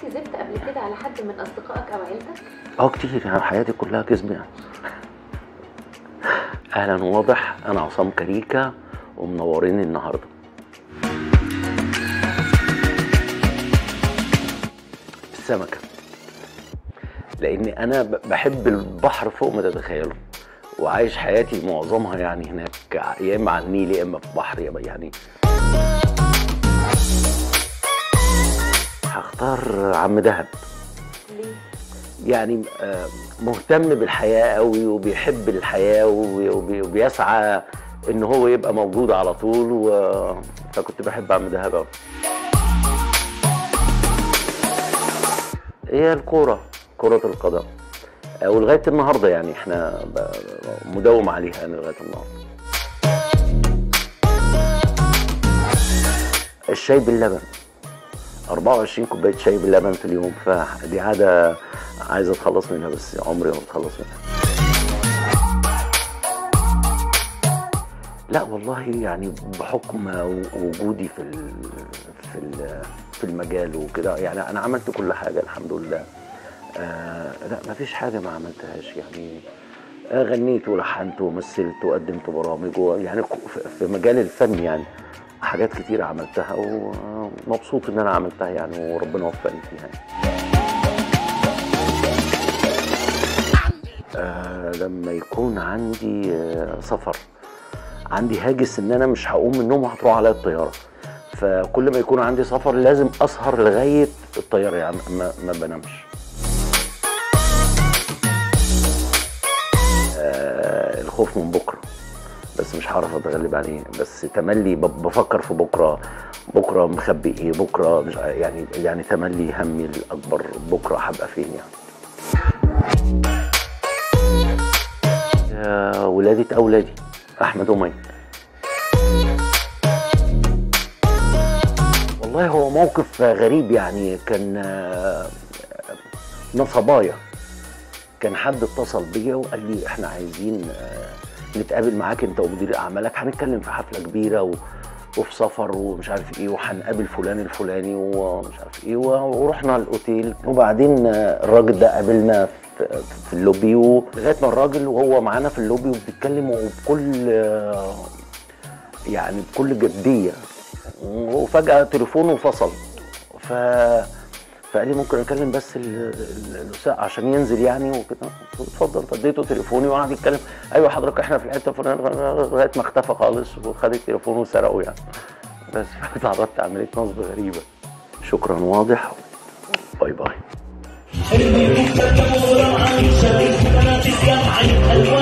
كذبت قبل كده على حد من اصدقائك او عيلتك؟ كتير، يعني حياتي كلها كذب يعني. اهلا واضح، انا عصام كريكة ومنورين النهارده. السمكة، لان انا بحب البحر فوق ما تتخيلوا، وعايش حياتي معظمها يعني هناك، يا اما على النيل يا اما في بحر يعني. هختار عم دهب. ليه؟ يعني مهتم بالحياة قوي وبيحب الحياة وبيسعى ان هو يبقى موجود على طول، فكنت بحب عم دهب قوي. هي الكورة، كرة القدم، ولغاية النهاردة يعني احنا مداوم عليها يعني لغاية النهاردة. الشاي باللبن، 24 كوباية شاي باللبن في اليوم، فدي عادة عايز اتخلص منها بس عمري ما اتخلص منها. لا والله، يعني بحكم وجودي في المجال وكده، يعني انا عملت كل حاجة الحمد لله. لا مفيش حاجة ما عملتهاش يعني. غنيت ولحنت ومثلت وقدمت برامج، يعني في مجال الفن يعني حاجات كتير عملتها ومبسوط ان انا عملتها يعني، وربنا وفقني فيها يعني. لما يكون عندي سفر، عندي هاجس ان انا مش هقوم من النوم وهتروح عليا الطياره، فكل ما يكون عندي سفر لازم اسهر لغايه الطياره يعني ما بنامش. الخوف من بكره، بس مش هعرف اتغلب عليه، بس تملي بفكر في بكره مخبي ايه، بكره مش يعني تملي همي الاكبر بكره هبقى فين يعني. يا ولادة اولادي احمد ومي. والله هو موقف غريب يعني، كان نصبايا، كان حد اتصل بيا وقال لي احنا عايزين نتقابل معاك انت ومدير اعمالك، هنتكلم في حفله كبيره وفي سفر ومش عارف ايه، وهنقابل فلان الفلاني ومش عارف ايه، ورحنا الاوتيل، وبعدين الراجل ده قابلنا في اللوبي، ولغايه ما الراجل وهو معانا في اللوبي وبيتكلم وبكل يعني بكل جديه، وفجاه تليفونه فصل، فقال لي ممكن اكلم بس الوساء عشان ينزل يعني وكده. اتفضل، فديته تليفوني وقعد يتكلم. ايوه حضرتك احنا في الحته الفلانيه، لغايه ما اختفى خالص وخد التليفون وسرقه يعني. بس اتعرضت عمليه نصب غريبه. شكرا واضح، باي باي.